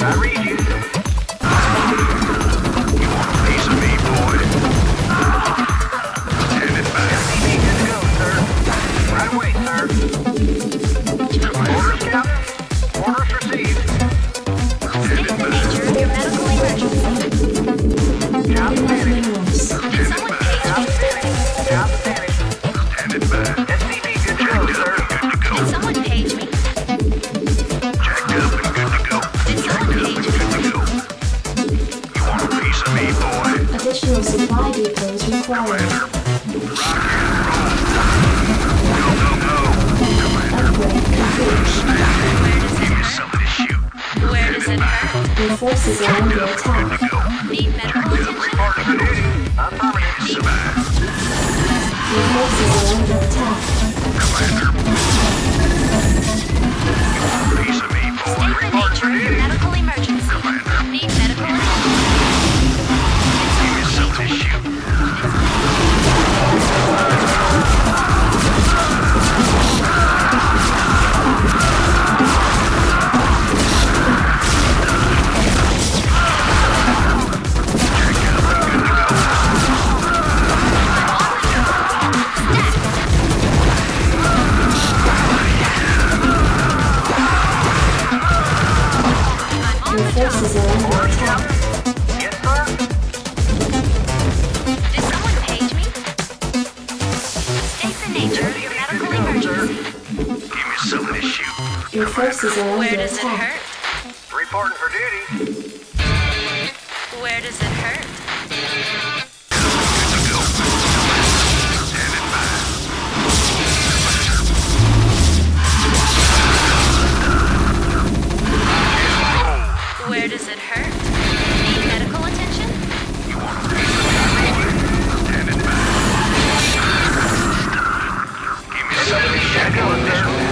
Forces are under attack. Need medical attention? Your forces are under attack. State the nature of your medical emergency. Need medical attention? Forces are under attack. Yes, sir. Did someone page me? State the nature of your medical emergency. Give me something to shoot. Your forces are Where under does it attack. hurt? Reporting for duty. Where does it hurt? Where does it hurt? Need medical attention? Give me something to shoot.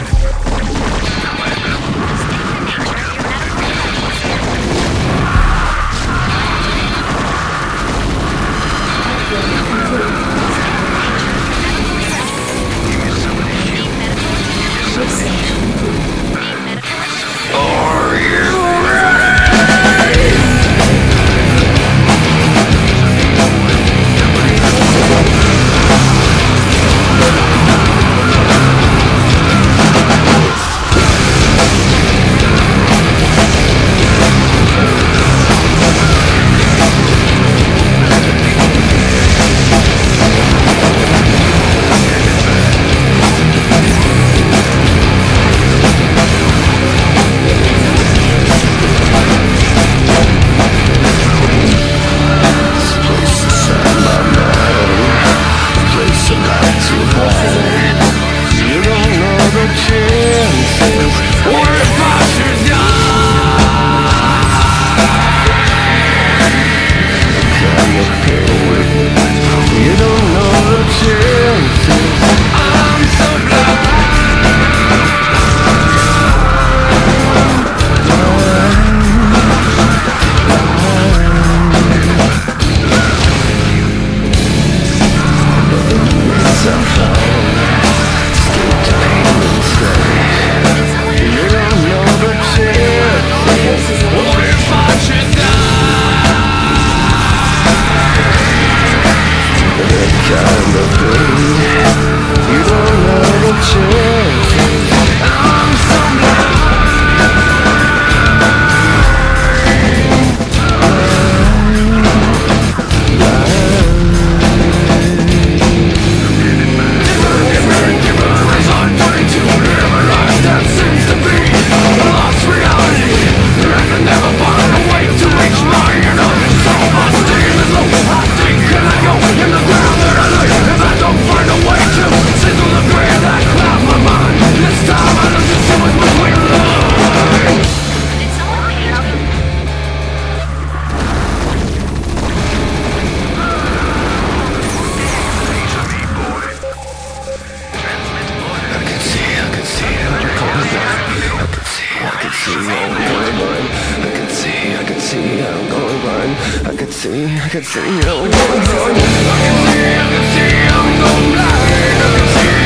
I can see I'm going blind. I can see